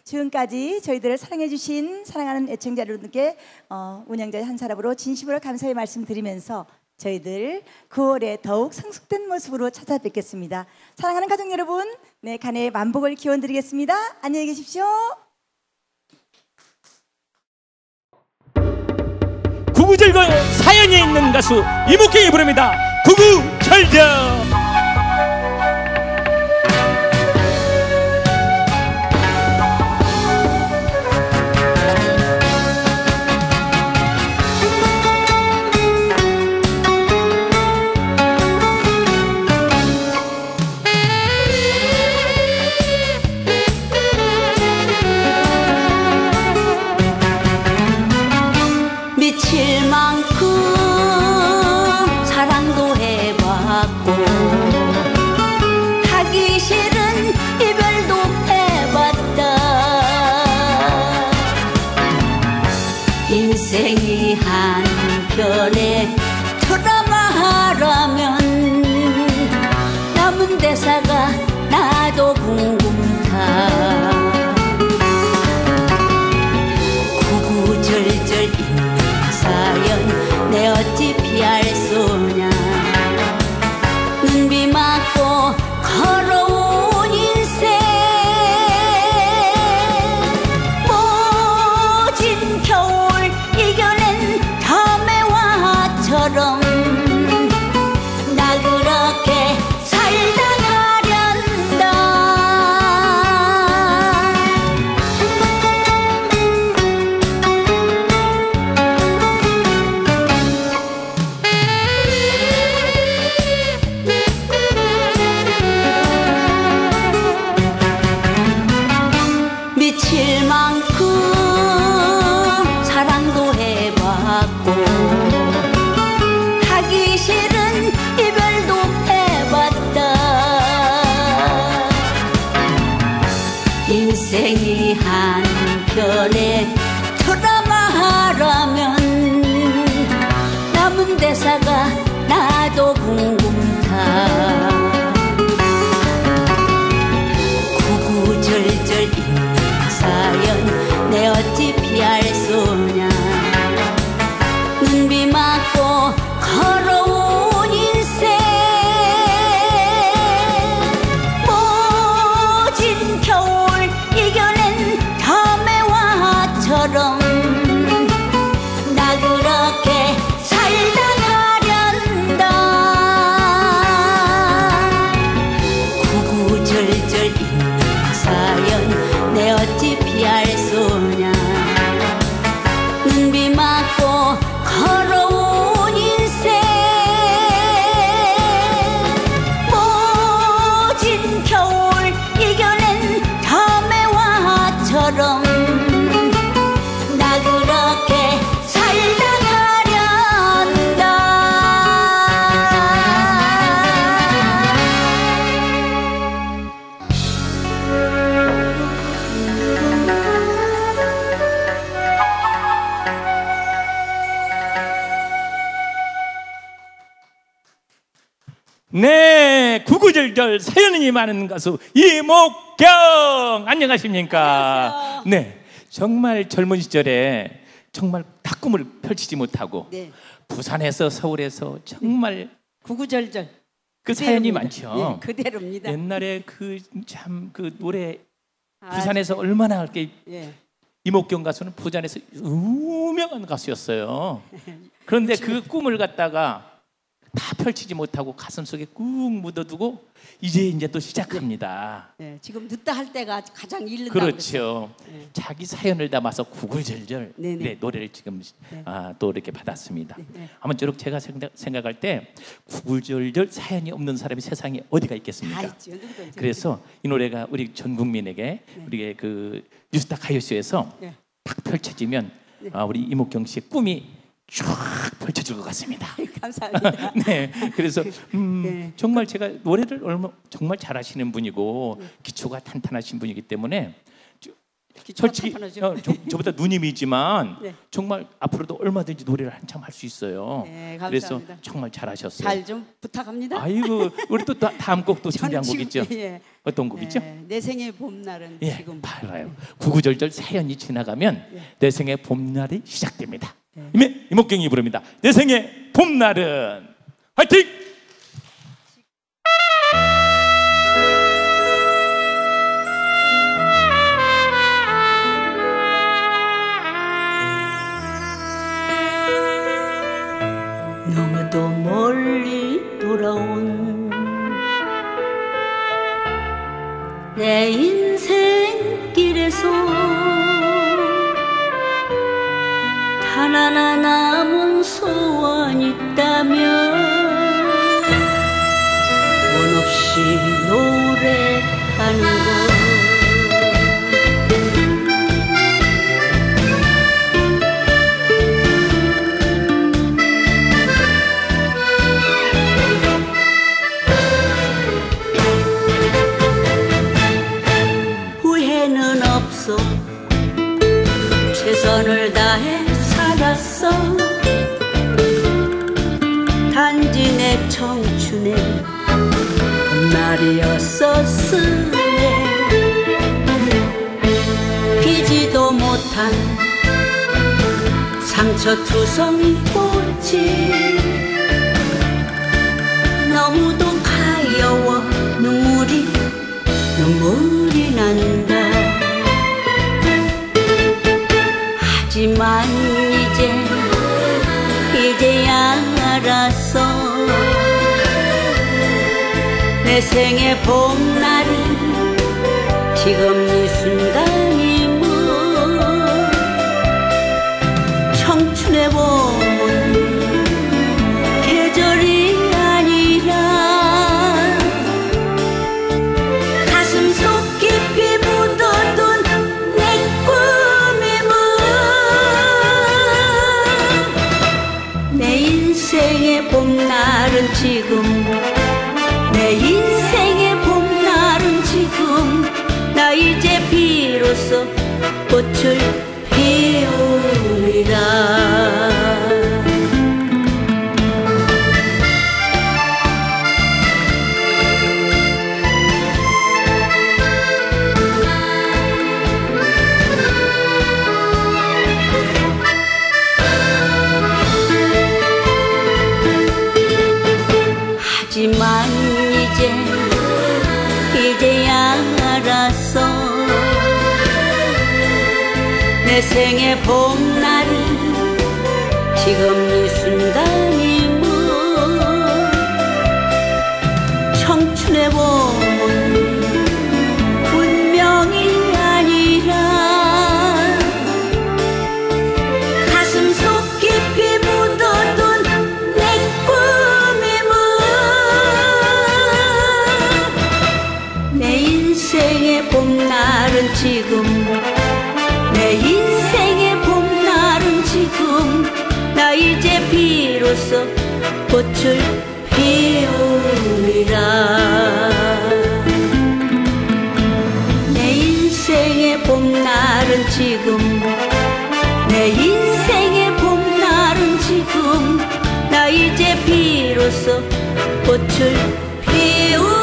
지금까지 저희들을 사랑해주신 사랑하는 애청자 여러분께 운영자의 한 사람으로 진심으로 감사의 말씀드리면서 저희들 9월에 더욱 성숙된 모습으로 찾아뵙겠습니다. 사랑하는 가족 여러분, 네, 간의 만복을 기원드리겠습니다. 안녕히 계십시오. 구구절절 사연이 있는 가수 이목경이 부릅니다. 구구절절. 미칠 만큼 사랑도 해봤고 하기 싫은 이별도 해봤다. 인생이 한편의 드라마라면 남은 대사가 나도 궁금하다. 구구절절 사연 내 어찌 피할 수냐. 눈비 맞고 걸어온 인생 모진 겨울 이겨낸 담에와처럼 나 그렇게 살다 가련다. 미칠 만큼 사랑도 해봤고 하기 싫은 이별도 해봤다. 인생이 한편의 드라마라면 남은 대사가 나도 궁금하다. 구구절절 사연 내 어찌 피할 수냐. 눈비 맞고 걸어온 인생 모진 겨울 이겨낸 담에와처럼 나 그렇게 살다 가련다. 구구절절 사연 내 어찌 피할 수냐. 눈비 맞고 걸어온 인생 모진 겨울 이겨낸 담에와처럼 나 그렇게 살다 가련다. 네, 구구절절 사연이 많은 가수 이목경, 안녕하십니까? 안녕하세요. 네, 정말 젊은 시절에 정말 다 꿈을 펼치지 못하고 네. 부산에서 서울에서 정말 구구절절 그 사연이 그대로입니다. 많죠. 예, 그대로입니다. 옛날에 그 참 그 노래 아, 부산에서 얼마나 이렇게 예. 이목경 가수는 부산에서 유명한 가수였어요. 그런데 그 꿈을 갖다가 다 펼치지 못하고 가슴속에 꾹 묻어두고 이제 또 시작합니다. 예, 지금 늦다 할 때가 가장 잃는다. 그렇죠. 네. 자기 사연을 담아서 구구절절 네네. 네, 노래를 지금 네. 또 이렇게 받았습니다. 네. 아무쪼록 제가 생각할 때 구구절절 사연이 없는 사람이 세상에 어디가 있겠습니까? 다 있죠. 누구든지. 그래서 이 노래가 우리 전 국민에게 우리의 그 뉴스타 가요쇼에서 네. 딱 펼쳐지면 네. 우리 이목경 씨의 꿈이 쫙 펼쳐질 것 같습니다. 감사합니다. 네, 그래서 네. 정말 제가 노래를 정말 잘하시는 분이고 기초가 탄탄하신 분이기 때문에 솔직히 답답하죠. 저보다 누님이지만 네. 정말 앞으로도 얼마든지 노래를 한참 할 수 있어요. 네, 그래서 감사합니다. 정말 잘하셨어요. 잘 좀 부탁합니다. 아이고 우리 또 다음 곡 또 준비한 곡 있죠? 예. 어떤 곡 있죠? 내 생의 봄날은 예, 지금. 봐요. 구구절절 사연이 지나가면 예. 내 생의 봄날이 시작됩니다. 이목경이 부릅니다. 내 생의 봄날은 화이팅! 너무도 멀리 돌아온 내 인생길에서 단 하나 남은 소원이 있다면 원 없이 노래하는 것. 후회는 없어 최선을 다해 살았어. 단지 내 청춘에 봄날이었었으네. 피지도 못한 상처투성이 꽃이 너무도 가여워 눈물이 난다. 하지만 이제야 알았어. 내 생의 봄날은 지금 이 순간이면 청춘의 봄은 계절이 아니라 가슴속 깊이 묻어둔 내 꿈의 문. 내 인생의 봄날은 지금. 내 인생의 봄날은 지금. 나 이제 비로소 꽃을 피우리라. 하지만 이제야 알았어. 내 생의 봄날은 지금 이 순간이면 청춘의 봄은 운명이 아니라 가슴속 깊이 묻어둔 내 꿈의 문. 내 인생의 봄날은 지금. 내 인생의 봄날은 지금. 나 이제 비로소 꽃을 피우리라. 내 인생의 봄날은 지금. 내 인생의 봄날은 지금. 나 이제 비로소 꽃을 피우리라.